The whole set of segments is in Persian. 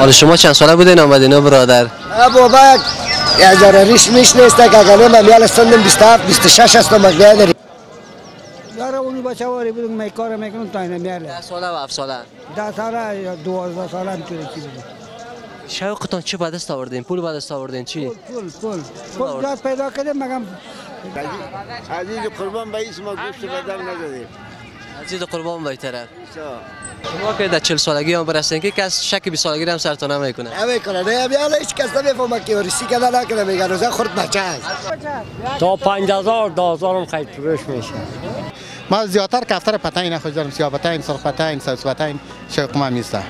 حالا شما چند ساله بودین آمدین برادر؟ بابا یک ذره ریش میش نیست که اگر من میال سنم 27 26 است مگه داری یارو اونی بچه واری بودم می کار میکنم تا اینا میاله 10 ساله و 7 ساله 10 ساله یا 12 ساله میتونه چی بود. شوقتان چی به دست آوردین؟ پول به دست آوردین چی؟ پول جات پیدا کردیم مگم عزیز قربان به اسم گوشت بدل ندادیم. عزیز قربان به طرف شما که در 40 سالگی هم برسین که کس شک 20 سالگی هم سرتون نمیکنه. نمیکنه نه میال هیچ کس نمیفهمه که ریسی کنه نکنه میگه روزا خورد بچه است. تا 5000 10000 هم خرید فروش میشه. ما زیادتر کفتر پتنگ نخوش دارم، سیاه پتنگ، سرخ پتنگ، سبز پتنگ شوق ما میسته.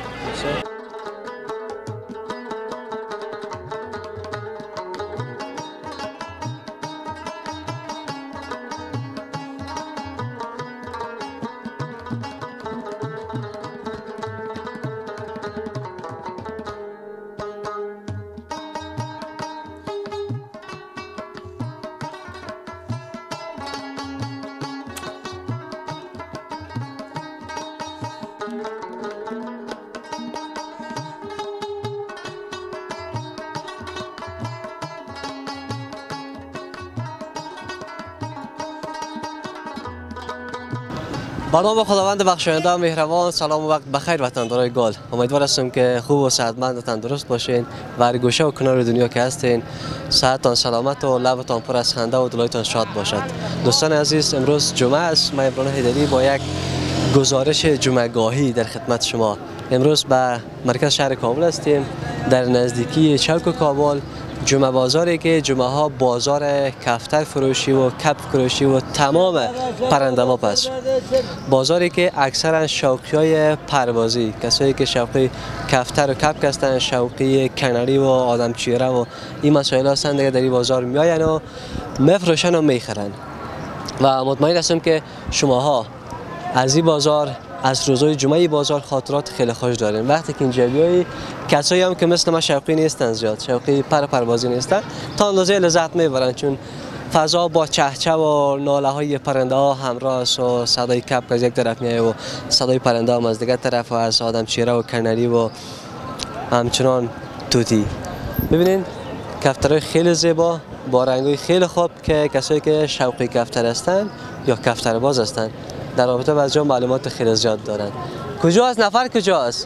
با نام خداوند بخشاینده و مهربان، سلام و وقت بخیر وطندارای گال. امیدوار هستم که خوب و صحتمند و تندرست باشین و هر گوشه و کنار دنیا که هستین صحتتان سلامت و لبتان پر از خنده و دلایتان شاد باشد. دوستان عزیز، امروز جمعه است. من ابراهیم حیدری با یک گزارش جمعگاهی در خدمت شما. امروز به مرکز شهر کابل هستیم، در نزدیکی چوک کابل، جمعه بازاری که جمعه ها بازار کفتر فروشی و کپ فروشی و تمام پرنده ما پس بازاری که اکثرا شوقی های پروازی، کسایی که شوقی کفتر و کپ هستند، شوقی کناری و آدم چیره و این مسائل هستند دیگه در این بازار میاین و میفروشن و میخرن و مطمئن هستم که شماها از این بازار، از روزهای جمعه بازار خاطرات خیلی خوش دارین. وقتی که اینجا بیایی کسایی هم که مثل ما شوقی نیستن، زیاد شوقی پروازی نیستن، تا اندازه لذت میبرن، چون فضا با چهچه و ناله های پرنده ها همراه است و صدای کپ از یک طرف میایه و صدای پرنده هم از دیگر طرف و از آدم چیره و کنری و همچنان توتی. ببینین کفترهای خیلی زیبا با رنگای خیلی خوب که کسایی که شوقی کفتر هستن یا کفتر باز هستن در رابطه با از جا معلومات خیلی زیاد دارن. کجاست نفر کجاست؟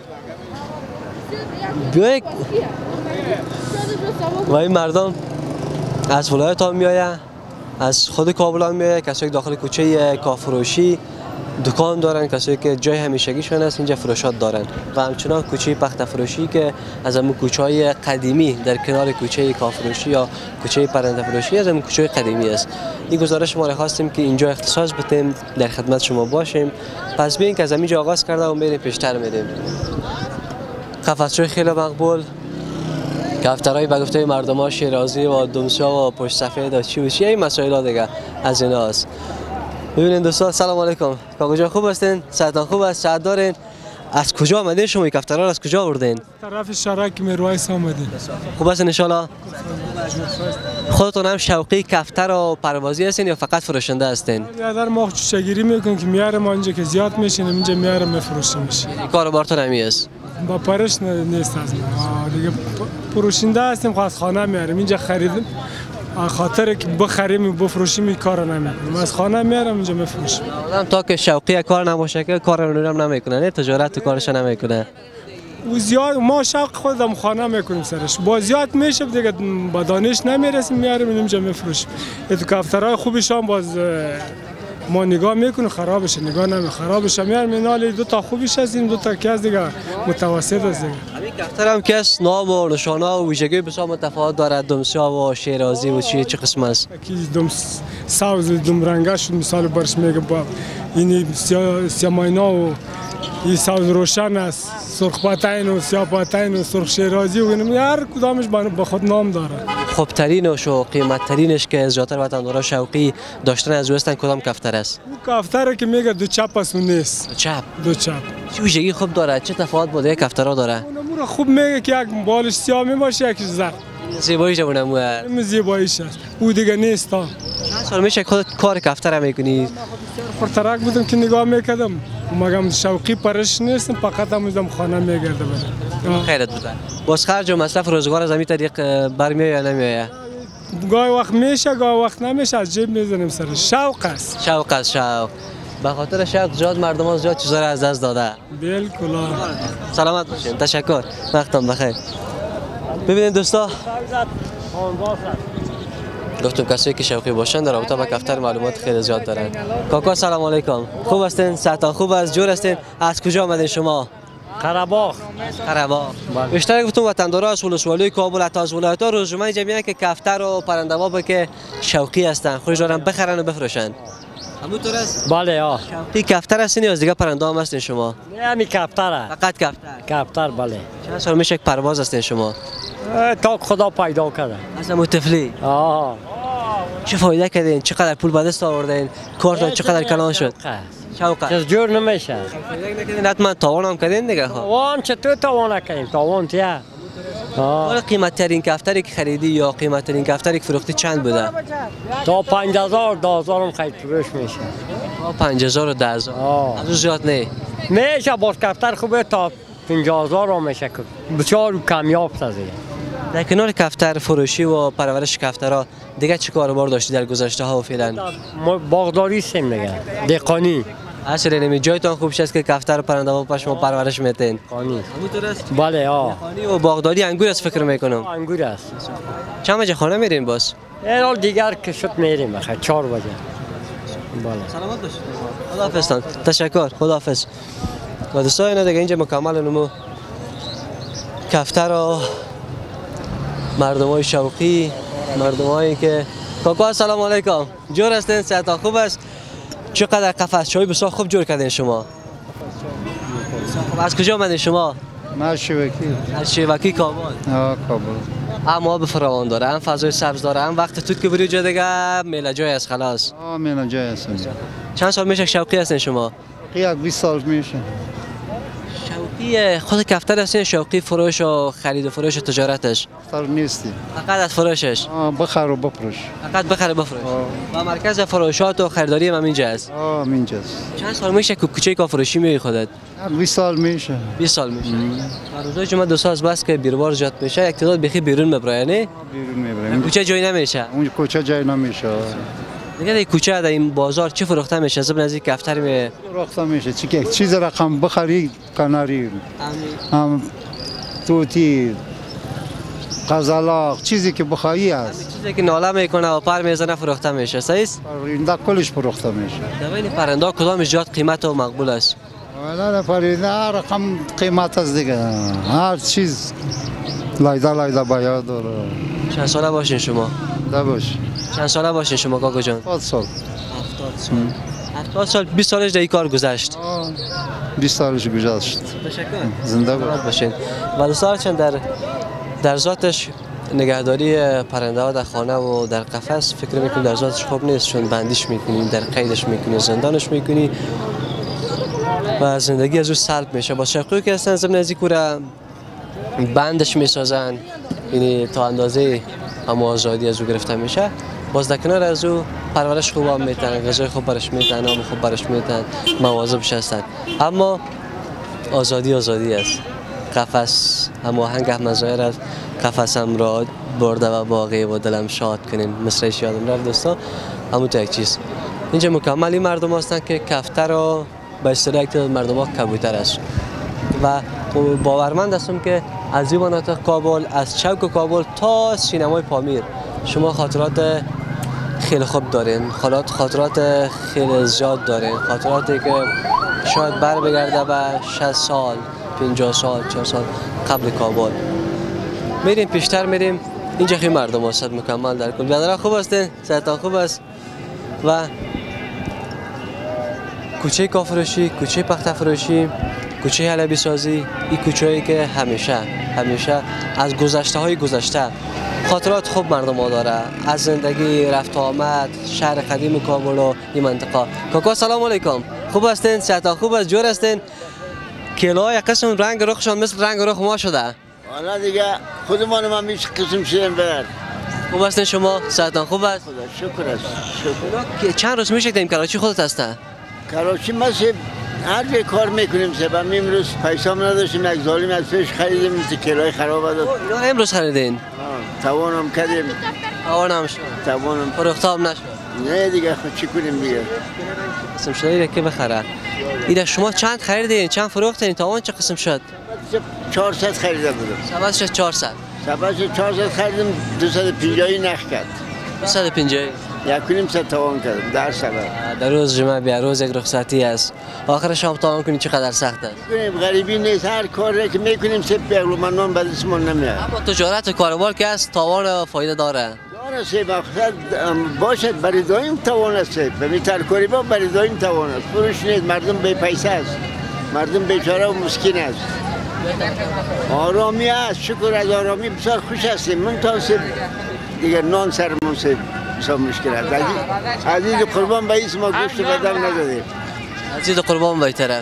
بیایید و این مردم از ولایت ها میایه، از خود کابل ها میایه، کسایی که داخل کوچه کافروشی دکان دارن، کسایی که جای همیشگیشون است اینجا فروشات دارن و همچنان کوچه پخت فروشی که از همون کوچه های قدیمی در کنار کوچه کافروشی یا کوچه پرنده فروشی از همون کوچه قدیمی است. این گزارش ما را خواستیم که اینجا اختصاص بدیم، در خدمت شما باشیم. پس بیاین که از همینجا آغاز کرده و میریم پیشتر میریم. قفس‌های خیلی مقبول، کفترهای به گفته مردم ها شیرازی و دمسیا و پشت سفید و چی این مسائل ها دیگه از اینا است. ببینید دوستان، سلام علیکم. کجا خوب هستین؟ صحتتان خوب است؟ صحت دارین؟ از کجا آمدین شما؟ این کفترها را از کجا آوردین؟ طرف شرک میرویس آمدین. خوب هستین ان شاء الله؟ خودتون هم شوقی کفتر و پروازی هستین یا فقط فروشنده هستین؟ در ما چوچگیری میکنیم که میارم ما اینجا که زیاد میشینیم اینجا میارم میفروشیم میشه. کاروبارتون همی است؟ با پرش نیست از ما دیگه فروشنده هستیم، خاص خانه میاریم اینجا خریدیم خاطر که بخریم و بفروشیم این کار نمیکنیم، از خانه میارم اینجا میفروشیم. آدم تا که شوقی کار نباشه که کار رو نمیکنه، نه تجارت کارش نمیکنه. و زیاد ما شوق خودم خانه میکنیم سرش، با زیاد میشه دیگه با دانش نمیرسیم میاریم اینجا میفروشیم. تو کفترهای خوبش هم باز ما نگاه میکنیم خرابشه، نگاه نمی خرابشه میارم اینال دو تا خوبش هستیم، دو تا که از دیگه متوسط است دیگه. همین کفتر هم که است نام و نشانه و ویژگی بسیار متفاوت دارد، دمسیا و شیرازی و چه قسم است؟ کی دم ساوز دم رنگش مثال برش میگه با این سیاماینا و این ساوز روشن است، سرخ پاتین و سیاه پاتین و سرخ شیرازی و این هر کدامش با خود نام داره. خوبترینش و قیمتترینش که از زیادتر وطندارا شوقی داشتن از او هستند کدام کفتر است؟ اون کفتر که میگه دو چپ است و نیست. دو چپ چه ویژگی خوب داره؟ چه تفاوت با دیگه کفترها داره؟ اون خوب میگه که یک بالش سیاه میباشه یکیش زرد. زیباییش اونم زیباییش است. او دیگه نیست. تا سال میشه خودت کار کفتر هم میکنی؟ پرترک بودم که نگاه میکردم، مگم شوقی پرش نیستم، فقط هم خانه میگرده. خیرت بده. باز خرج و مصرف روزگار از همین طریق برمیاد یا نمیاد؟ گاهی وقت میشه گاهی وقت نمیشه، از جیب میزنیم سرش. شوق است. شوق است شوق. به خاطر شوق زیاد مردم ها زیاد چیزا رو از دست داده. بالکل. سلامت باشین. تشکر. وقتم بخیر. ببینید دوستا، گفتم کسایی که شوقی باشن در رابطه با کفتر معلومات خیلی زیاد دارن. کاکا سلام علیکم. خوب هستین؟ صحتان خوب است؟ جور هستین؟ از کجا آمدین شما؟ قره‌باغ. قره‌باغ. بیشتر گفتم وطندارا از ولسوالی کابل حتی از ولایت‌ها روزمره جمعیت که کفتر و پرنده‌ها که شوقی هستن، خودش دارن بخرن و بفروشن. همونطور است؟ بله شوقی کفتر هستین یا از دیگه پرنده هم هستین شما؟ نه همین کفتره. فقط کفتر. کفتر بله. چند سال میشه که پرواز هستین شما؟ تا خدا پیدا کرده. اصلا متفلی. چه فایده کردین؟ چقدر پول به دست آوردین؟ کارتون چقدر کلان شد؟ شوق. چیز جور نمیشه. حتما تاوان هم کردین دیگه. تاوان چطور تاوان کردیم؟ تاوان تیه. حالا قیمت ترین کفتری که خریدی یا قیمت ترین کفتری که فروختی چند بوده؟ تا 5000 10000 هم خرید فروش میشه. 5000 و 10000. از زیاد نه. میشه باز کفتر خوبه تا 50000 هم میشه که بسیار کمیاب سازی. در کنار کفتر فروشی و پرورش کفترها دیگه چه کاروبار داشتی در گذشته ها و فعلا؟ باغداری سیم دیگه. دهقانی. اصلا نمی جایتون خوب شست که کفتر و پرنده و پشم پرورش میتین. قانی. همونطور است؟ بله دهقانی و باغداری انگور است فکر میکنم. انگور است. چند بجه خانه میرین باز؟ حال دیگر که شد میریم بخیر 4 بجه. بله. سلامت باشید. خداحافظ. تشکر. خداحافظ. و دوستان اینا دیگه اینجا مکمل نمو کفتر و مردمای شوقی، مردمایی که کاکا سلام علیکم. جور هستین؟ صحتان خوب است؟ چقدر قفس چای بسیار خوب جور کردین شما. از کجا آمدین شما؟ من شوکی. از شیوکی کابل. کابل. هم آب فراوان داره، هم فضای سبز داره، هم وقت توت که بری جا دیگه میله جای است خلاص. میله جای است. چند سال میشه شوقی هستین شما؟ یک 20 سال میشه. شوقی خود کفتر هستین؟ شوقی فروش و خرید و فروش و تجارتش؟ سر نیستی. فقط از فروشش؟ بخر و بفروش. فقط بخر و بفروش. و مرکز فروشات و خریداری هم اینجا است. اینجاست. چند سال میشه که کوچه کا فروشی میای خودت؟ 20 سال میشه. 20 سال میشه. روزای جمعه دو سال بس که بیروار زیاد میشه، یک تعداد بخی بیرون میبره نه؟ بیرون میبره. کوچه جای نمیشه. اون کوچه جای نمیشه. دیگه در کوچه در این بازار چی فروخته میشه؟ زبن از کفتر می فروخته میشه. چیز رقم بخری کناری. توتی قزلاق چیزی که بخایی است. چیزی که ناله میکنه و پر میزنه فروخته میشه. صحیح است؟ پرنده کلش فروخته میشه. در بین پرنده کدامش زیاد قیمت و مقبول است؟ والا پرنده هر رقم قیمت است دیگه. هر چیز لایده باید داره. چند ساله باشین شما؟ باش. چند ساله باشین شما کاکا جان؟ 70 سال. 70 سال 20 سالش در این کار گذشت. 20 سالش گذشت. تشکر. زنده باشین. و دوستان چند در ذاتش نگهداری پرنده ها در خانه و در قفس فکر میکنیم در ذاتش خوب نیست، چون بندیش میکنیم، در قیدش میکنی، زندانش میکنی و زندگی از او سلب میشه. با شوقی که هستن ضمن از این کوره بندش میسازن، یعنی تا اندازه هم آزادی از او گرفته میشه. باز در کنار از او پرورش خوب هم میتن، غذای خوب برش میتن، آب خوب برش میتن، مواظبش هستن. اما آزادی است. قفس هم آهنگ هم مزایر از قفسم را برده و باقی و دلم شاد کنین، مصرش یادم رفت دوستان. همون تو یک چیز اینجا مکملی مردم هستن که کفتر و به اصطلاح یک مردم ها کبوتر است و باورمند هستم که از این مناطق کابل، از چوک کابل تا سینمای پامیر شما خاطرات خیلی خوب دارین، خاطرات خیلی زیاد دارین، خاطراتی که شاید بر بگرده به 60 سال 50 سال 40 سال قبل کابل. میریم پیشتر میریم، اینجا خیلی مردم هست مکمل در کل. بیادرها خوب هستین؟ صحتان خوب است؟ و کوچه کافروشی، کوچه پخته فروشی، کوچه حلبی سازی، این کوچه‌ای که همیشه از گذشته خاطرات خوب مردم ها داره، از زندگی رفت آمد شهر قدیم کابل و این منطقه. کاکا سلام علیکم. خوب هستین؟ صحتان خوب است؟ جور هستین؟ کیلوها یک قسم رنگ رخشان مثل رنگ رخ ما شده. والا دیگه خودمان هم میشه قسم شدیم برد. خوب هستین شما؟ صحتان خوب است؟ خدا شکر است. شکر. چند روز میشه که این کراچی خودت هسته؟ کراچی مثل هر جای کار میکنیم سبب امروز پیسه هم نداشتیم یک ظالم از پیش خریدیم کیلوی خراب داد. اینا امروز خریدین؟ توانم کردیم. توانم شد. توانم فروخته هم نشد. نه دیگه خود چی کنیم دیگه. قسم شده ایره که بخره. ایره شما چند خریدین؟ چند فروختین؟ تاوان چه قسم شد؟ 400 خریده بودم. سبزش 400. سبزش 400 خریدم 250 نخ کرد. 250. یک کنیم ست توان کردم در سبب. در روز جمعه بیا روز یک رخصتی است. آخر شام توان کنی چقدر سخت است؟ کنیم غریبی نیست هر کاری که میکنیم سب بیغلومنان به دستمون نمیاد. اما تجارت و کاروبار که است تاوان و فایده داره. داره سب اخر باشد برای دایم توان است سب. به ترکاری با برای دایم توان است. فروش نیست مردم بی پیسه است. مردم بیچاره و مسکین است. آرامی است شکر از آرامی بسیار خوش هستیم. من تا سب دیگر نان سرمون سب. بسیار مشکل است. عزیز قربان به ایست ما گوشت بدن ندادیم. عزیز قربان به طرف.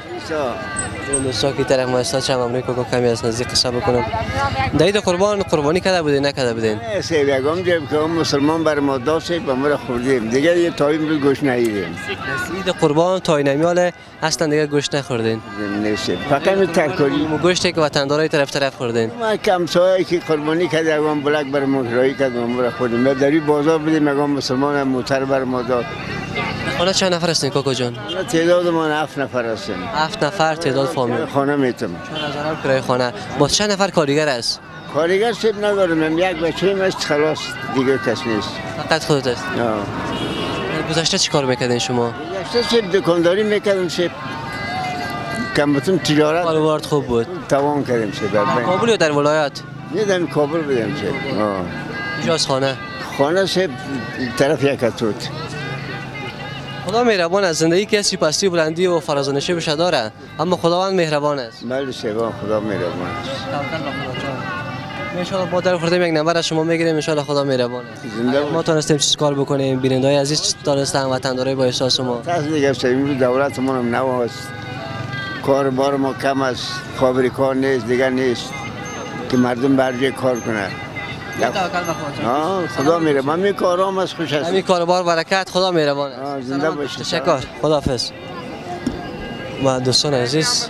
ساکی طرف ما استاد چم امریکا کو کمی از نزدیک قصه بکنم. داید قربانی کرده بودین نکرده بودین؟ نه سیب یکم جب که مسلمان بر ما داشت به ما خوردیم. دیگه یه تایم رو گوشت ندیدیم. عید قربان تای نمیاله اصلا دیگه گوشت نخوردین. نیست. فقط ترکاری. گوشتی که وطندارای طرف خوردین. ما کم سایه که قربانی کرد یکم بلک بر ما رای کرد ما خوردیم. ما دری بازار بدیم یکم مسلمان موتر بر ما داد. حالا چند نفر هستین کوکو جان؟ تعداد ما 7 نفر هستیم. 7 نفر تعداد فامیل. خانه میتم. 4000 هم کرایه خانه. با چند نفر کارگر است؟ کارگر سب ندارم. یک بچه‌ام است خلاص دیگه کس نیست. فقط خودت است. گذشته چی کار میکردین شما؟ گذشته سب دکانداری میکردم سب. کمبتون تجارت. کاروبارت خوب بود. توان کردیم سب. کابل یا در ولایت؟ نه در کابل بودم سب. کجاست خانه؟ خانه سب طرف یکتوت. خدا مهربان است. زندگی کسی پستی بلندی و فراز و نشیبش داره اما خداوند مهربان است. بله سیبان خدا مهربان است. ان شاء الله با در خورده یک نمبر از شما میگیریم ان شاء الله خدا مهربان است. ما تونستیم چیز کار بکنیم بینندای عزیز تونستن وطندارای با احساس ما. تاس دیگه سیمی دولت ما هم نو است. کار بار ما کم است. فابریکا نیست دیگه نیست که مردم برجه کار کنه. خدا مهربان می کارام از خوش است. همین کاروبار برکت خدا مهربان است. زنده باشید. تشکر. خداحافظ. ما دوستان عزیز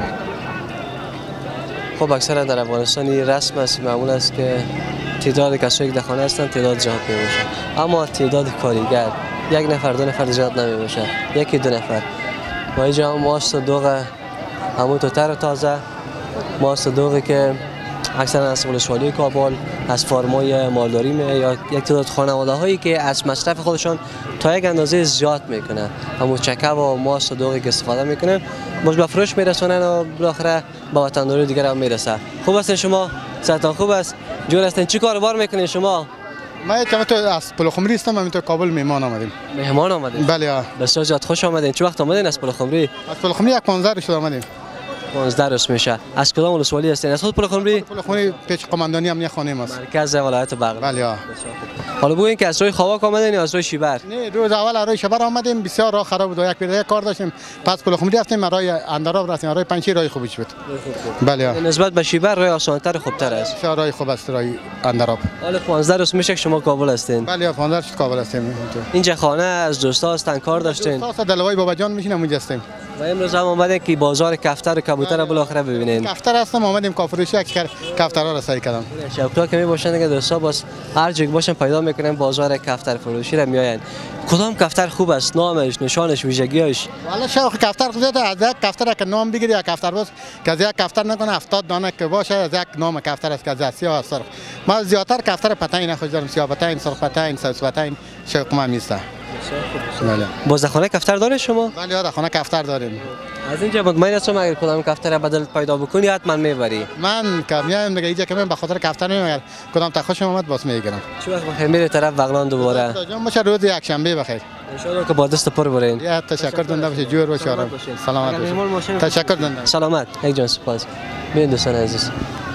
خب اکثرا در افغانستان رسم است معمول است که تعداد کسایی که در خانه هستند تعداد زیاد میباشه اما تعداد کارگر یک نفر دو نفر زیاد نمیباشه یکی دو نفر. ما اینجا ماست و دوغ همون تر و تازه ماست و دوغی که اکثرا از ولسوالی کابل از فارمای مالداری یا یک تعداد خانواده هایی که از مصرف خودشان تا یک اندازه زیاد میکنه همون چکه و ماست و دوغی که استفاده میکنه باز به فروش میرسونن و بالاخره به وطنداری دیگر هم میرسه. خوب هستین شما؟ صحتان خوب است؟ جور هستین؟ چی کاروبار میکنین شما؟ ما تو از پلخمری هستم. ما تو کابل مهمان آمدیم. مهمان آمدین؟ بله. بسیار زیاد خوش آمدین. چه وقت آمدین از پلخمری؟ از پلخمری یک 15 روز آمدیم. 15 روز میشه. از کدام ولسوالی هستین؟ از خود پلخمری؟ پلخمری پیش قماندانی امنیت خانه است. مرکز ولایت بغلان. بله. حالا بگوین که از روی خواک آمدین یا از روی شیبر؟ نه روز اول از روی شیبر آمدیم بسیار راه خراب بود یک پیاده کار داشتیم پس پلخمری رفتیم راه اندراب رفتیم راه پنچی راه خوبی شد. بله. نسبت به شیبر راه آسان‌تر خوبتر است. بسیار راه خوب است راه اندراب. حالا 15 روز میشه که شما کابل هستین؟ بله 15 روز کابل هستیم. اینجا خانه از دوستا هستن کار داشتین؟ دوستا دلوای بابا جان میشینم اونجا هستیم. و امروز هم اومدین که بازار کفتر و کبوتر بالاخره ببینین. کفتر هستم اومدیم کافروشی یک کفترها را سعی کردم. شوکا که میباشن دیگه دوستا باز هر جایی باشن پیدا میکنن بازار کفتر فروشی را میآین. کدام کفتر خوب است؟ نامش، نشانش، ویژگیاش؟ والا شوق کفتر خودت از یک کفتر که نام بگیری یک کفتر باز که از یک کفتر نکنه 70 دانه که باشه از یک نام کفتر است که از سیاه است. ما زیاتر کفتر پتاین خوش دارم سیاه پتاین، سرخ پتاین، سبز پتاین شوق ما میسته. بله. باز در خانه کفتر دارید شما؟ بله در خانه کفتر داریم. از اینجا مطمئن هستم اگر کدام کفتر بدل پیدا بکنی حتما میبری. من که میایم دیگه اینجا که من به خاطر کفتر نمیام کدام تا خوشم اومد باز میگیرم. چه وقت بخیر میره طرف بغلان دوباره؟ جان باشه روز یک شنبه بخیر. ان شاء الله که با دست پر برین. یا تشکر دنده باشه جور باشه آرام. سلامت باشه. تشکر دنده. سلامت. یک جان سپاس. ببین دوستان عزیز.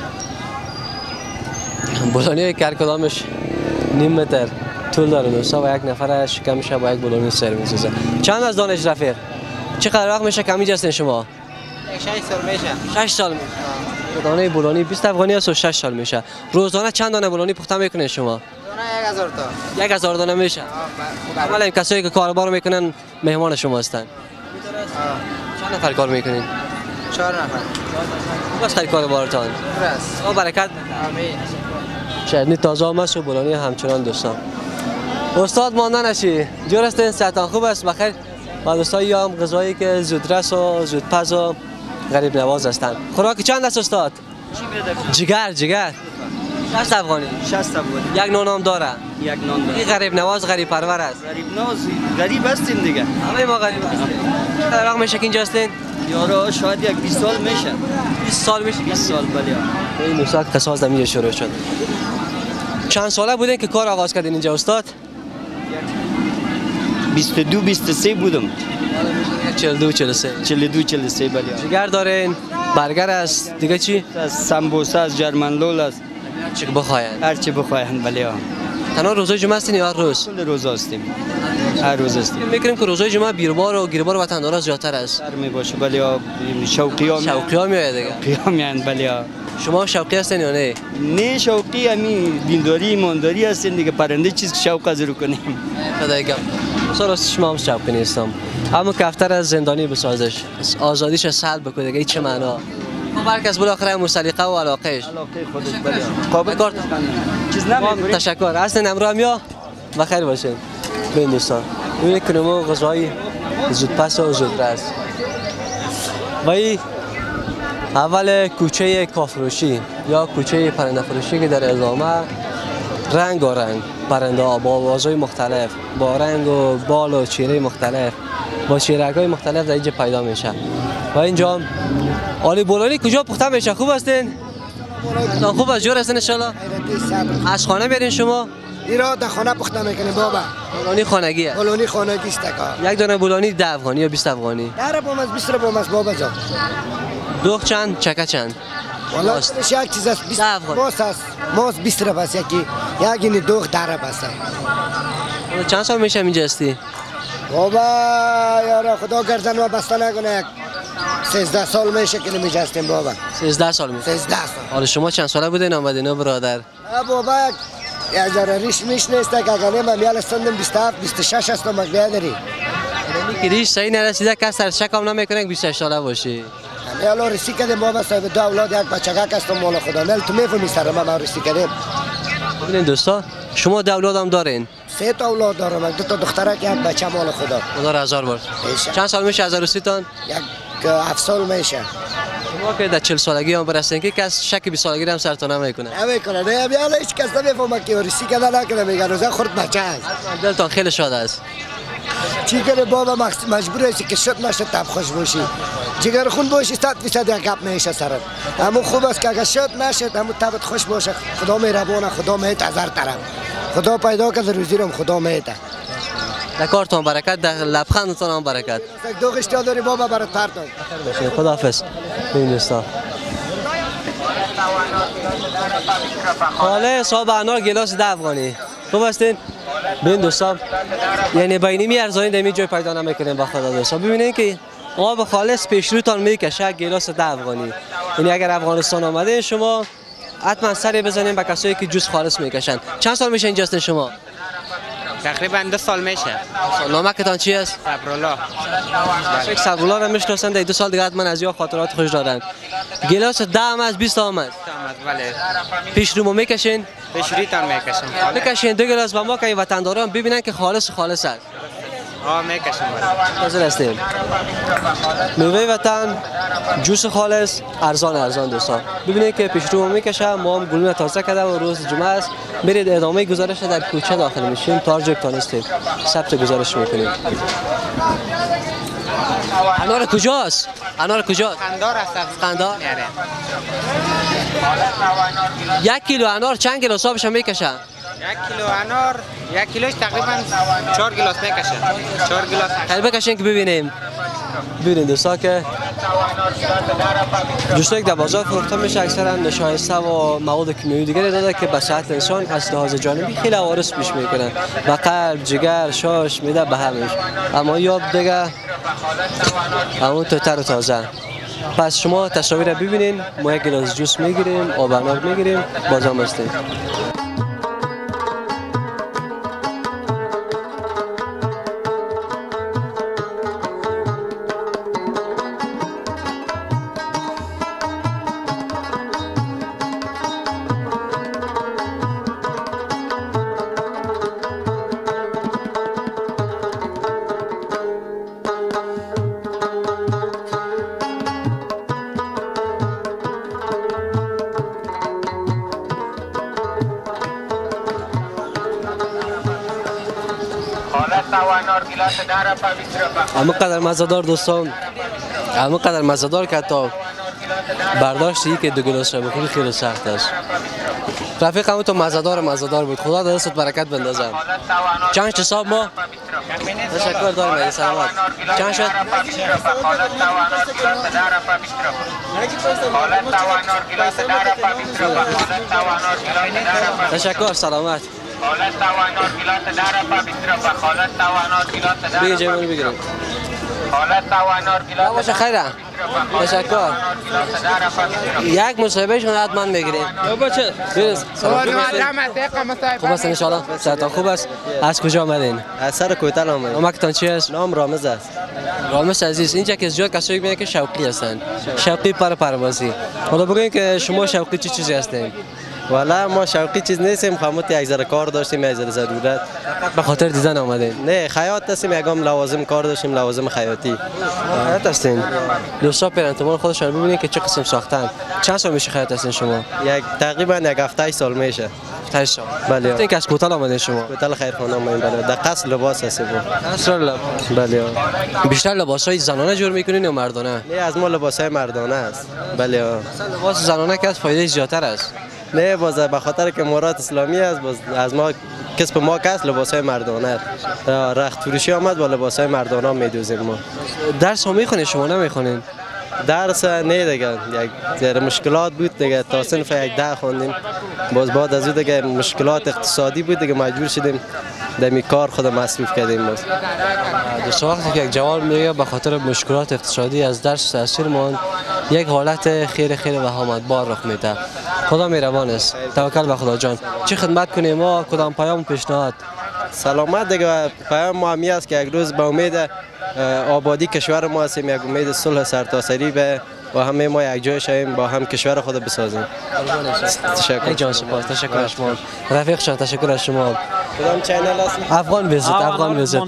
بولانی که هر کدامش نیم متر طول داره دوستا و یک نفر شکم میشه با یک بولانی سر میسازه. چند از دانش رفیق؟ چقدر وقت میشه کمی هستین شما؟ 6 سال میشه. 6 سال میشه. دانه بولانی 20 افغانی است و 6 سال میشه. روزانه چند دانه بولانی پخته میکنین شما؟ دانه 1000 تا. 1000 دانه میشه. عملا کسایی که کاروبار میکنن مهمان شما هستن. چند نفر کار میکنین؟ 4 نفر. خوب است کار بارتان. راست. خدا برکت بده. آمین. شهرنی تازه آمد و بولانی همچنان دوستان. استاد مانده نشی. جور هستین؟ صحتان خوب است؟ بخیر. و دوستان یا هم غذایی که زودرس و زودپز و غریب نواز هستند. خوراک چند است استاد؟ جگر 60 افغانی. 60 افغانی. یک نان هم داره. یک نان داره. این غریب نواز غریب پرور است. غریب نواز غریب هستیم دیگه. همه ما غریب هستیم. چقدر وقت میشه که اینجا هستین؟ یارو شاید یک 20 سال میشه. 20 سال میشه. 20 سال بله. این موسیقی قصاص دمیه شروع شد. چند ساله بودین که کار آغاز کردین اینجا استاد؟ 22 23 بودم. 42 43. 42 43 بله. جگر دارین، برگر است، دیگه چی؟ سمبوسه است، جرمن لول است. چی که بخواین. هر چی بخواین بله. تنها روزای جمعه هستین یا هر روز؟ کل روز هستیم. هر روز هستیم. میکنیم که روزای جمعه بیربار و گیربار وطندارا زیادتر است. سر می باشه بله. شوقی ها میاد دیگه. قیام یعنی بله. شما شوقی هستین یا نه؟ نه شوقی همین دینداری ایمانداری هستین دیگه. پرنده چیز که شوق از رو کنیم. خدای گم. راست شما هم شوقی نیستم. اما کفتر از زندانی بسازش. آزادیش سلب بکنه دیگه چه معنا؟ هر کس بالاخره مسلیقه و علاقهش. علاقه خودش بله. قابل کار چیز نمی‌کنه. تشکر. هستین امروز هم یا بخیر باشین. ببین دوستان. این کنمو غذای زودپس و زودرس. و اول کوچه کافروشی یا کوچه پرنده فروشی که در ادامه رنگ پرنده ها با آوازهای مختلف با رنگ و بال و چهره مختلف با چهره‌های مختلف در اینجا پیدا میشه. و اینجا آلی بولانی کجا پخته میشه؟ خوب هستین؟ خوب است جور هستین ان شاء الله. از خانه بیارین شما؟ ایرا در خانه پخته میکنیم بابا. بولانی خانگیه. بولانی خانگی است کا. یک دانه بولانی 10 افغانی یا 20 افغانی. در بومز 20 بومز بابا جان. دوغ چند چکه چند؟ والا یک چیز است 20 ماست است. ماست 20 را بس یکی دوغ در بس. چند سال میشه اینجا هستی؟ بابا یارا خدا گردن و بسته نکنه. 13 سال میشه که نمیشه هستیم بابا. 13 سال میشه. 13 سال. حالا شما چند ساله بودین آمدین برادر؟ بابا یک ذره ریش میش نیست که اگه من میال استندم 27 26 است مگه داری. که ریش صحیح نرسیده که سر شکم نمیکنه که 26 ساله باشی. میال رسی کردیم بابا صاحب دو اولاد یک بچگک است مال خدا نل تو میفهمی سر ما رسی کردیم. ببینید دوستا شما دو اولاد هم دارین؟ 3 تا اولاد دارم. 2 تا دخترک یک بچه مال خدا. خدا را هزار بار. چند سال میشه از عروسی تان؟ یک 7 سال میشه. شما که در 40 سالگی هم برسین که کس شک 20 سالگی هم سرتون نمیکنه. نمیکنه. نه میال هیچ کس نمیفهمه که رسی کرده نکنه میگه روزا خورد بچه است. دلتان خیلی شاد است. چی کنه بابا مجبور هستی که شد نشه تب خوش باشی. جگر خون باشی 100% یک گپ میشه سرت. اما خوب است که اگه شد نشه اما تبت خوش باشه. خدا مهربانه. خدا میت از هر طرف. خدا پیدا کرده روزی رو خدا میته. در کارتون برکت، در لبخندتون هم برکت. دو اشتیا داری بابا برات پرتون. خدا حافظ. ببین دوستا. حالا صاحب انار گلاس 10 افغانی. خوب هستین؟ ببین دوستان یعنی بینی میارزاین در جای پیدا نمیکنیم با خدا دوستا. ببینید که آب خالص پیش روتان میکشه گلاس 10 افغانی. یعنی اگر افغانستان آمده شما حتما سری بزنین به کسایی که جوس خالص میکشن. چند سال میشه اینجا هستین شما؟ تقریبا 2 سال میشه. نامکتان چی است؟ صبرالله. شیخ صبرالله را میشناسن. در 2 سال دیگه حتما از یا خاطرات خوش دارن. گلاس 10 هم از 20 هم است. بله. پیش رومو میکشین؟ پیش ریتان میکشم. بکشین 2 گلاس با ما که وطنداران ببینن که خالص است. میکشم. حاضر هستیم. میوه وطن جوس خالص ارزان دوستان. ببینید که پیش رو میکشه. ما هم گلوله تازه کرده و روز جمعه است. برید ادامه گزارش در کوچه داخل میشیم تا جای تانستیم ثبت گزارش میکنیم. انار کجاست؟ قندار است. قندار. 1 کیلو انار چند گلاس آبش میکشه؟ 1 کیلو انار 1 کیلوش تقریبا 4 گلاس میکشه. 4 گلاس. خیلی بکشین که ببینیم. ببینید دوستا که جوشایی که در بازار فروخته میشه اکثرا نشایسته و مواد کیمیایی دیگری داده که به صحت انسان از لحاظ جانبی خیلی عوارض پیش میکنه و قلب، جگر، شاش، معده به همش. اما یاب دیگه همون تر و تازه. پس شما تصاویر ببینین. ما 1 گلاس جوس میگیریم، آب انار میگیریم، بازم هستیم. همه قدر مزه‌دار دوستان، همه قدر مزه‌دار که تا برداشتی که 2 گلاس را بخوری خیلی سخت است. رفیق همون تو مزه‌دار بود. خدا دستت برکت بندازم. چند شد حساب ما؟ تشکر دارم علی سلامت. چند شد؟ تشکر سلامت. بگی جمعونی بگیرم. باشه خیره. تشکر. یک مصاحبه شما حتما میگیریم. بچه. خوب است انشالله. صحتان خوب است. از کجا آمدین؟ از سر کوتل آمدیم. نامتان چی است؟ نام رامز است. رامز عزیز، اینجا که زیاد کسایی میگن که شوقی هستند. شوقی پروازی. حالا بگوین که شما شوقی چه چیزی هستین؟ والا ما شوقی چیز نیستیم، خاموت یک ذره کار داشتیم، یک ذره ضرورت. به خاطر دیدن آمدین؟ نه، خیاط هستیم، یکم لوازم کار داشتیم، لوازم خیاطی. خیاط هستین؟ دوستا پرنتمان خودشون ببینین که چه قسم ساختن. چند سال میشه خیاط هستین شما؟ تقریبا یک هفته سال میشه. 7 سال. بله. گفتین که از کوتل آمدین شما؟ کوتل خیرخانه آمدیم. بله. در قصر لباس هستیم. قصر لباس. بله. بیشتر لباسای زنانه جور میکنین یا مردانه؟ نه، از ما لباسای مردانه است. بله. لباس زنانه که از فایده زیادتر است. نه، باز به خاطر که مراد اسلامی است، باز از ما کسب ما کس لباسای مردانه. رخت فروشی آمد با لباسای مردانه میدوزیم ما. درس هم میخونین شما نمیخونین؟ درس نه دیگه، یک ذره مشکلات بود دیگه، تا صنف 11 خوندیم. باز بعد از اون دیگه مشکلات اقتصادی بود دیگه، مجبور شدیم دمی کار خود مصروف کردیم. باز دوست وقتی که یک جوان میگه به خاطر مشکلات اقتصادی از درس تاثیر مان، یک حالت خیلی وهمتبار رخ میده. خدا مهربان است. توکل به خدا جان. چه خدمت کنیم ما؟ کدام پیام پیشنهاد؟ سلامت دیگه. پیام ما همی است که یک روز به امید آبادی کشور ما هستیم، یک امید صلح سرتاسری به و همه ما یک جای شویم، با هم کشور خود بسازیم. تشکر جان، سپاس. تشکر از شما رفیق جان. تشکر از شما. کدام چینل است؟ افغان ویزیت. افغان ویزیت.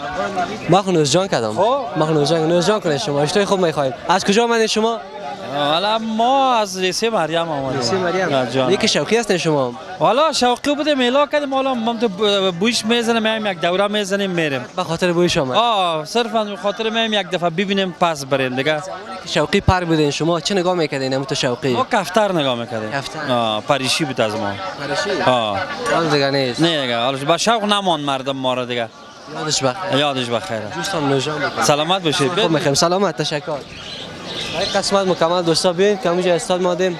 ما خونوز جان کردم. ما خونوز جان کنه شما. اشتای خوب میخوایم. از کجا آمدید شما؟ والا ما از لیسه مریم آمدیم. لیسه مریم. یکی شوقی هستین شما؟ والا شوقی بودیم، میلا کردیم، حالا ما تو بویش میزنیم، میایم یک دوره میزنیم میریم. به خاطر بویش آمد؟ صرفا به خاطر میایم یک دفعه ببینیم پس بریم دیگه. شوقی پر بودین شما چه نگاه میکردین همون تو شوقی؟ ما کفتر نگاه میکردیم. کفتر؟ پریشی بود از ما. پریشی؟ حال دیگه نیست. نه دیگه، حالا با شوق نمان مردم ما را دیگه. یادش بخیر. دوستان نوجان سلامت باشید. خوب میخوایم. سلامت. تشکر. یک قسمت مکمل دوستا بیاین که همونجا استاد مادیم.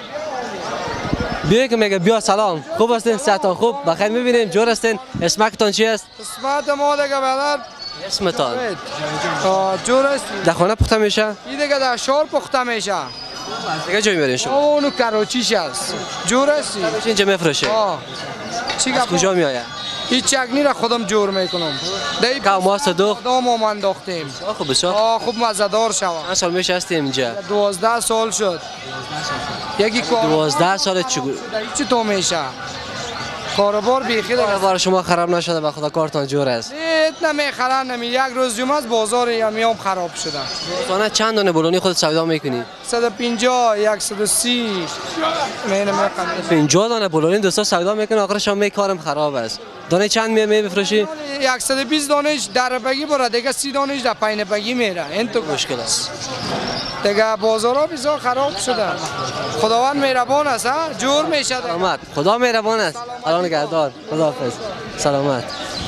بیاین که میگه بیا سلام. خوب هستین؟ صحتان خوب؟ بخیر میبینیم. جور هستین؟ اسمتون چی است؟ اسمت ما دیگه برادر. اسمتان؟ جور است. در خانه پخته میشه؟ این دیگه در شهر پخته میشه. دیگه جایی میرین شما؟ اونو کراچیش است. جور است. اینجا میفروشه؟ چی از کجا میآید؟ هیچ چکنی را خودم جور میکنم. که ماست دو؟ خودم ما انداختیم. خوب بسیار. خوب مزه‌دار شود. چند سال میشه هستیم اینجا؟ 12 سال شد. یکی کار 12 سال چی تو میشه؟ کاروبار بیخی دیگه. کاروبار شما خراب نشده به خدا کارتان جور است؟ نه نمیخرن نمی. یک روز جمعه از بازار میام خراب شده. روزانه چند دانه بولونی خود سودا میکنی؟ 150 130 میکنم. 50 دانه بولونی دوستا سودا میکنه، آخرش هم کارم خراب است. دانه چند میفروشی؟ 120 دانش در بگی بره دیگه، 30 دانش در پایین بگی میره. این تو مشکل است دیگه. بازارها بسیار خراب شده. خداوند مهربان است. جور میشه. سلامت. خدا مهربان است. الان نگهدار. خداحافظ. سلامت.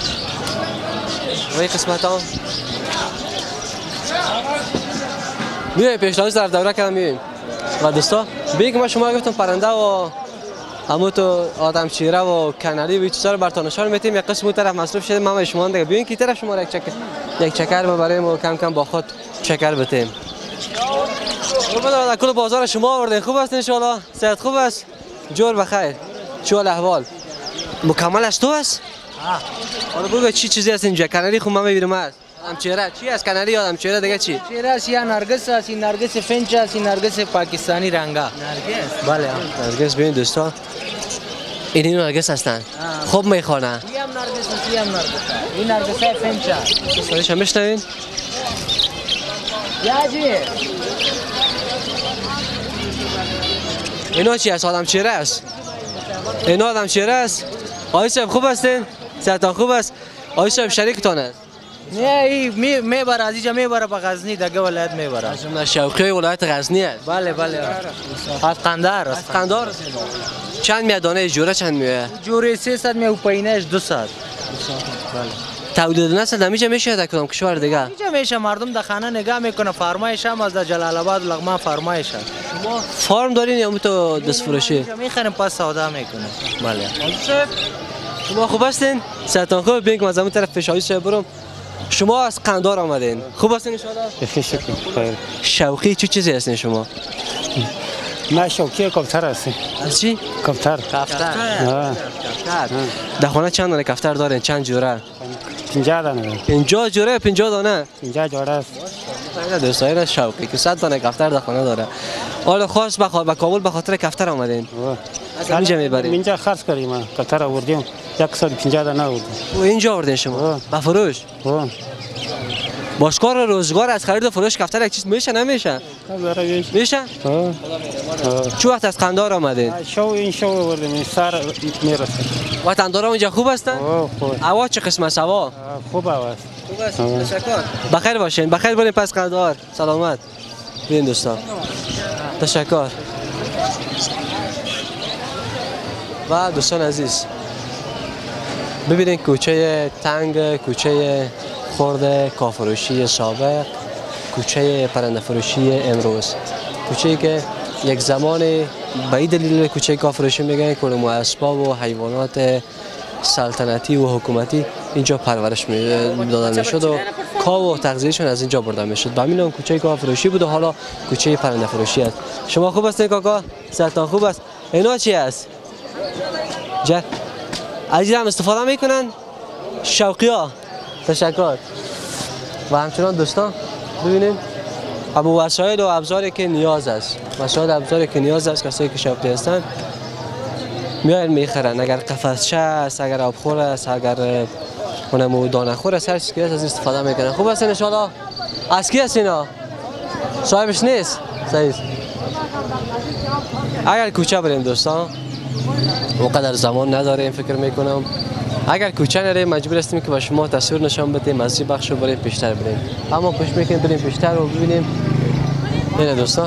وای قسمت ها میای پیشنهاد در دوره کردم میایم و دوستا بیگ ما شما گفتم پرنده و همون تو آدم چیره و کناری و چیزا رو براتون نشون میدیم. یک قسم اون طرف مصروف شده، ما شما دیگه بیاین کی طرف شما یک چکر ببریم و کم کم با خود چکر بتیم. در کل بازار شما آوردین. خوب است ان شاء الله؟ صحت خوب است؟ جور بخیر. چه احوال؟ مکمل است تو است؟ حالا بگو چی چیزی است اینجا؟ کناری خب من میبینم است. آدم چهره چی است؟ کناری آدم چهره دیگه چی؟ چهره است یا نرگس است، این نرگس فنچ است، این نرگس پاکستانی رنگا. نرگس؟ بله نرگس. ببین دوستا این نرگس هستن. خوب میخوانه. این هم نرگس است، این هم نرگس است. این نرگس فنچ است. سوالش هم بشنوین؟ یا جی اینا چی است؟ آدم چهره است. اینا آدم چهره است. آقای صاحب خوب هستین؟ صحتان خوب است؟ آقای صاحب شریکتان است؟ نه ای میبره از اینجا میبره به غزنی دیگه ولایت میبره. از شوقی ولایت غزنی است. بله بله. از قندهار است. قندهار چند میاد دانه جوره چند میاد؟ جوره 300 میاد و پایینش 200. بله. تولید نسل دمیجا میشه در کدام کشور دیگه؟ اینجا میشه مردم در خانه نگاه میکنه فرمایش هم از در جلال آباد و لغمان فرمایش هست. شما فارم دارین یا تو دست فروشی؟ اینجا میخریم پس سودا میکنه. بله. شما خوب هستین؟ صحتان خوب؟ ببین که از همون طرف پیشایی صاحب برم. شما از قندهار آمدین. خوب هستین ان شاء الله؟ خیر. شوقی چه چیزی هستین شما؟ ما شوقی کفتر هستیم. از چی؟ کفتر. کفتر. در خانه چند دانه کفتر دارین؟ چند جوره؟ 50 دانه. 50 جوره 50 دانه؟ 50 جوره است. دوستان شوقی که 100 دانه کفتر در خانه داره. حالا خاص به کابل به خاطر کفتر آمدین؟ از اینجا میبرین؟ اینجا خرج کردیم کفتر آوردیم 150 دانه آوردیم. و اینجا آوردین شما؟ به فروش؟ باشکار روزگار از خرید و فروش کفتر یک چیز میشه نمیشه؟ میشه؟ چه وقت از قندهار آمدین؟ این شو آوردیم سر میرسه. وطندارا اونجا خوب هستن؟ خوب. هوا چه قسم است هوا؟ خوب هوا. خوب است. تشکر. بخیر باشین. بخیر برین پس قندهار. سلامت. ببین دوستان. تشکر. و دوستان عزیز ببینید کوچه تنگ، کوچه خرد کافروشی سابق، کوچه پرنده فروشی امروز، کوچه‌ای که یک زمان به این دلیل کوچه کافروشی میگن که اسباب و حیوانات سلطنتی و حکومتی اینجا پرورش دادن میشد و کاو و تغذیهشون از اینجا برده میشد. به همین کوچه کافروشی بود و حالا کوچه پرنده فروشی است. شما خوب هستین کاکا؟ صحتان خوب است؟ اینا چی است؟ از این هم استفاده میکنن؟ شوقیا. تشکر. و همچنان دوستان ببینید ابو وسایل و ابزاری که نیاز است، وسایل ابزاری که نیاز است کسایی که شوقی هستن میاین میخرن. اگر قفسچه است، اگر آبخور است، اگر اونم دانه خور است، هر چیزی که از استفاده میکنن. خوب هستین ان شاء الله؟ از کی هست اینا؟ صاحبش نیست؟ صحیح. اگر کوچه بریم دوستان وقدر زمان نداریم فکر میکنم. اگر کوچه نریم مجبور هستیم که با شما تصویر نشان بدیم از این بخش رو بریم پیشتر بریم. اما خوش میکنیم بریم پیشتر و ببینیم. اینه دوستان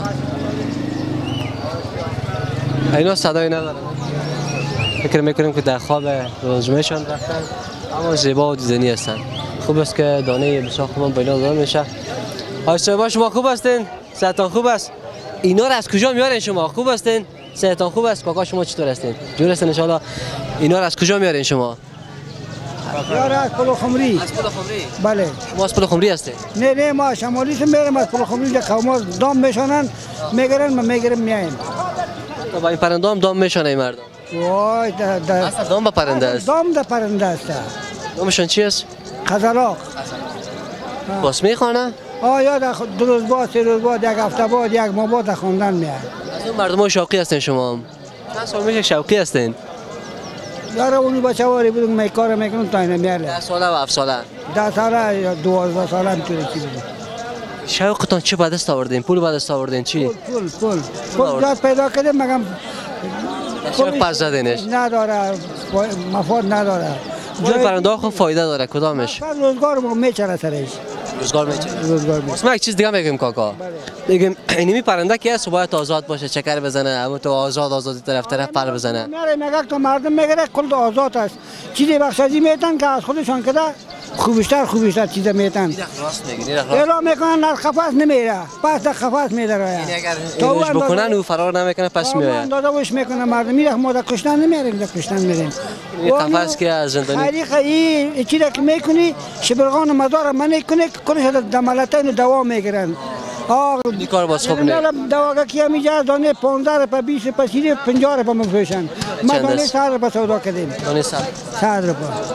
اینا صدای ندارن. فکر میکنیم که در خواب روزمهشان رفتن اما زیبا و دیدنی هستن. خوب است که دانه بسیار خوبم با اینا داده میشه. آقای صاحب شما خوب هستین؟ صحتان خوب است؟ اینا رو از کجا میارین شما؟ خوب هستین؟ صحتان خوب است؟ کاکا شما چطور هستین؟ جور هستین ان شاء الله؟ اینا رو از کجا میارین شما؟ یار از پل خمری. از پل خمری؟ بله. شما از پل خمری هستین؟ نه ما شمالی سم میرم از پل خمری که قوما دام میشونن میگیرن ما میگیریم میایم. تو با این پرنده هم دام میشونه این مردم؟ وای اصلا دام با پرنده است؟ دام دا پرنده است. دامشون چی است؟ قزلاق. باس میخوانه؟ یا دو روز بعد، سه روز بعد، یک هفته بعد، یک ماه بعد خوندن میاد. از اون مردم شوقی هستین شما؟ چند سال میشه شوقی هستین؟ یاره اونی بچه‌واری بودم می کار میکنم تا اینا میاره. 10 ساله و 7 ساله؟ 10 ساله یا 12 ساله میتونه چی بده. شوقتان چی به دست آوردین؟ پول به دست آوردین چی؟ پول جات پیدا کردیم مگم شوق پر زدینش؟ نداره مفاد نداره. جای پرنده ها خوب فایده داره کدامش؟ روزگار ما میچره سرش. روزگار میچره. ما یک چیز دیگه میگیم کاکا. میگیم اینمی پرنده که است باید آزاد باشه چکر بزنه اما تو آزادی طرف پر بزنه. میاره میگه تو مردم میگه کل آزاد است. چیزی بخشی میتن که از خودشان کده خوبیشتر چیزا میتن. راست میگی. الا میکنن در قفس نمیره. پس در قفس میداره. یعنی اگر اینوش بکنن او فرار نمیکنه پس میاد. اندازه وش میکنه مردم میره ما در کشتن نمیریم در کشتن میریم. قفس که از زندانی خیلی چیزی که میکنی شبرغان مدار من کنه کنش دمالتین دوام میگیرن. این کار باز خوب نه. دواگه کیا میجا دانه 15 روپیه 20 روپیه 30 50 روپیه میفروشن. ما دانه 100 روپیه سودا کردیم. دانه 100 روپیه.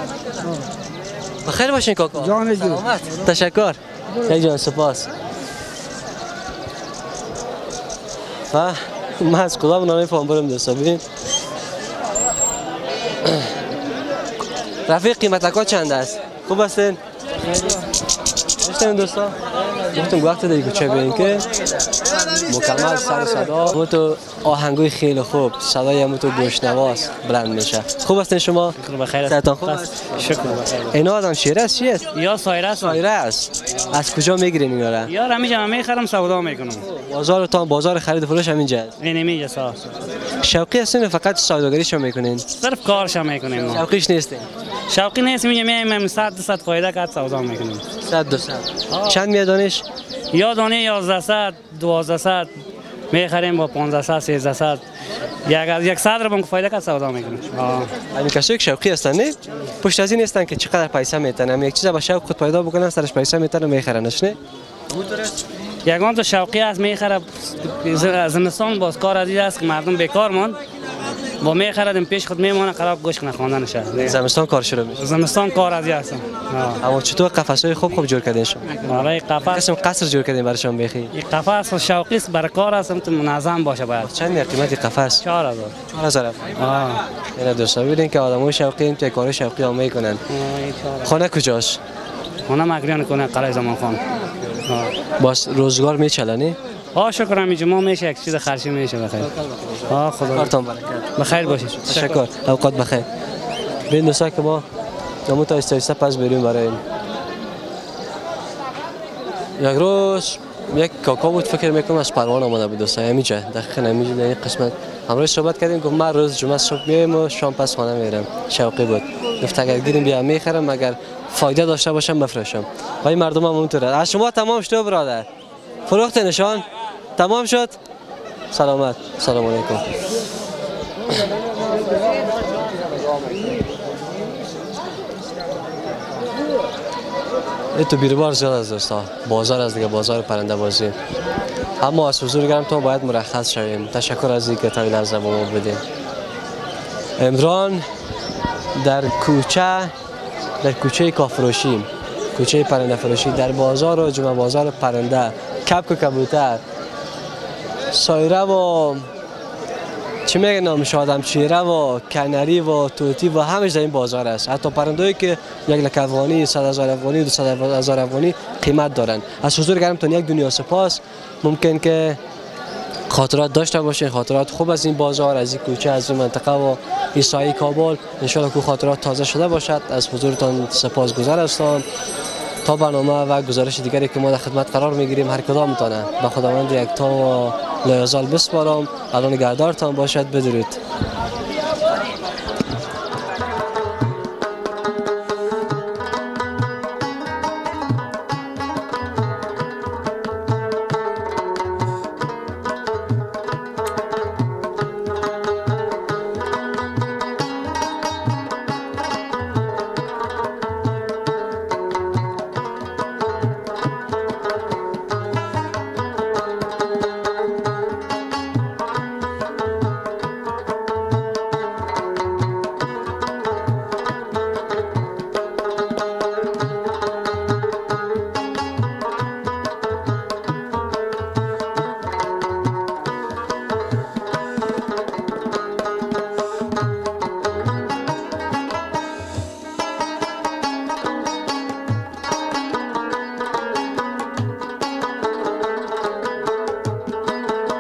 بخیر باشین کاکا. جان جو. تشکر. خیلی جان سپاس. من از کدام نمیفهم برم دوستا ببین. رفیق قیمت لکا چند است؟ خوب هستین؟ داشتیم دوستان گفتم وقت دیگه کوچه ببین که مکمل سر صدا همون تو آهنگای خیلی خوب صدای همون تو گوشنواس بلند میشه. خوب هستین شما؟ بخیر. صحتتان خوب است؟ شکر بخیر. اینا آدم شیره است چی است؟ یا سایره است. سایره است. از کجا میگیرین اینا را؟ یا همینجا میخرم سودا میکنم. بازارتان بازار خرید و فروش همینجا است. اینجا ساز. شوقی هستین فقط سوداگریشو میکنین؟ صرف کارش میکنیم. شوقیش نیستین؟ شوقی نیست میایم 100 200 فایده کرد سودا میکنیم. 100 200 چند میادانش؟ یا دانه 1100 1200 میخریم با 1500 1300 یک صدر بانک فایده کرد سودا میکنیم. همین کسایی که شوقی هستن نه پشت از این نیستن که چقدر پیسه میتونن یک چیز با شوق خود پیدا بکنن سرش پیسه میتونن میخرنش نه. یگان تو شوقی است میخره زمستان باز کار عزیز است که مردم بیکار ماند با میخردیم پیش خود میمونه قرار گوشت نخواندنشه. زمستان کار شروع میشه. زمستان کار عزیز است. اما چطور قفسای خوب جور کردین شما؟ برای قفس قصر جور کردین براشون بخی. این قفس شوقی است برای کار است تو منظم باشه باید. چند قیمت قفس؟ 4000. 4000. اینا دوستا ببینین که آدمای شوقی این کار شوقی هم میکنن. خانه کجاست؟ خانه مگریان کنه قلعه زمان خان. باز روزگار میچلنی؟ شکر همینجا ما میشه یک چیز خرچی میشه بخیر. خدا کارتون برکت. بخیر باشید. تشکر. اوقات بخیر. ببین دوستا که ما نمو تا استایسته پس بریم برای این. یک روز یک کاکا بود فکر میکنم از پروان آمده بود دوستا همینجا دقیقاً همینجا در این قسمت همراه صحبت کردیم گفت من روز جمعه صبح میایم و شام پس خانه میرم. شوقی بود گفت اگر گیریم بیا میخرم اگر فایده داشته باشم بفروشم. ولی مردم هم اونطوره. از شما تمام شد برادر. فروخت نشان تمام شد. سلامت. سلام علیکم. این تو بیروبار زیاد از دوستا بازار از دیگه بازار پرنده بازی اما از حضور گرمتون باید مرخص شویم. تشکر از اینکه تا این لحظه با ما بودیم. امران در کوچه کافروشیم کوچه پرنده فروشی در بازار و جمعه بازار پرنده کبک و کبوتر سایره و چی میگه نامش آدم چیره و کنری و توتی و همش در این بازار است. حتی پرنده‌ای که یک لک افغانی 100,000 افغانی 200,000 افغانی قیمت دارن. از حضور گرمتون یک دنیا سپاس. ممکن که خاطرات داشته باشین خاطرات خوب از این بازار از این کوچه از این منطقه و این سایه کابل ان شاء الله که خاطرات تازه شده باشد. از حضورتان سپاسگزار هستم. تا برنامه و گزارش دیگری که ما در خدمت قرار میگیریم هر کدامتان به خداوند یکتا و لایزال بسپارم. الان نگهدارتان باشد. بدرود.